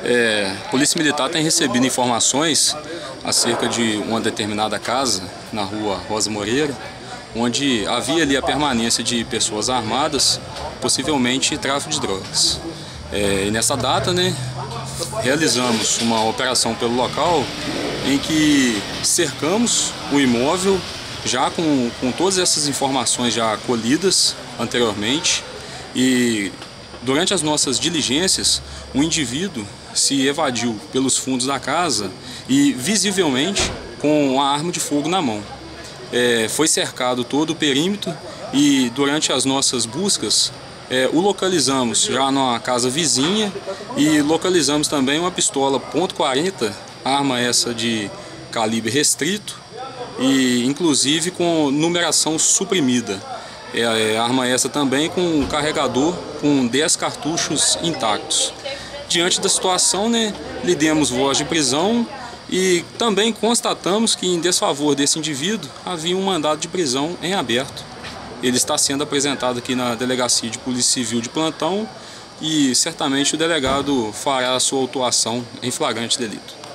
A Polícia Militar tem recebido informações acerca de uma determinada casa na rua Rosa Moreira, onde havia ali a permanência de pessoas armadas, possivelmente tráfico de drogas. E nessa data, realizamos uma operação pelo local em que cercamos o imóvel já com todas essas informações já colhidas anteriormente, e durante as nossas diligências o indivíduo se evadiu pelos fundos da casa e visivelmente com a arma de fogo na mão. Foi cercado todo o perímetro e durante as nossas buscas o localizamos já numa casa vizinha e localizamos também uma pistola .40, arma essa de calibre restrito e inclusive com numeração suprimida. Arma essa também com um carregador com 10 cartuchos intactos. Diante da situação, lhe demos voz de prisão e também constatamos que em desfavor desse indivíduo havia um mandado de prisão em aberto. Ele está sendo apresentado aqui na Delegacia de Polícia Civil de plantão e certamente o delegado fará a sua autuação em flagrante delito.